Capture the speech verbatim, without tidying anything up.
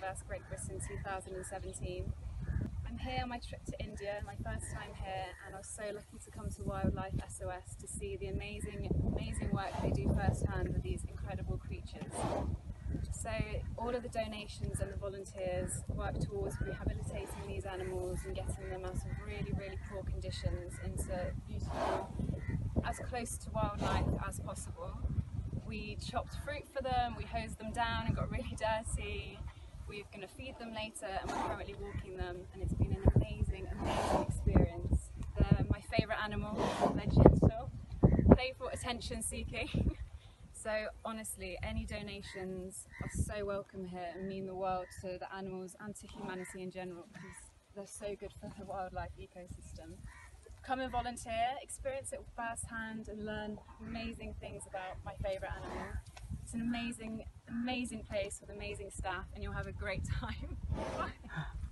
first Great Britain two thousand seventeen. I'm here on my trip to India, my first time here, and I was so lucky to come to Wildlife S O S to see the amazing, amazing work they do firsthand with these incredible creatures. So all of the donations and the volunteers work towards rehabilitating these animals and getting them out of really, really poor conditions into beautiful, as close to wildlife as possible. We chopped fruit for them, we hosed them down and got really dirty. We're going to feed them later and we're currently walking them, and it's been an amazing, amazing experience. They're my favourite animal, they're gentle, playful, attention seeking. So honestly, any donations are so welcome here and mean the world to the animals and to humanity in general, because they're so good for the wildlife ecosystem. Come and volunteer, experience it firsthand and learn amazing things about my favourite animal. It's an amazing, amazing place with amazing staff and you'll have a great time. Bye.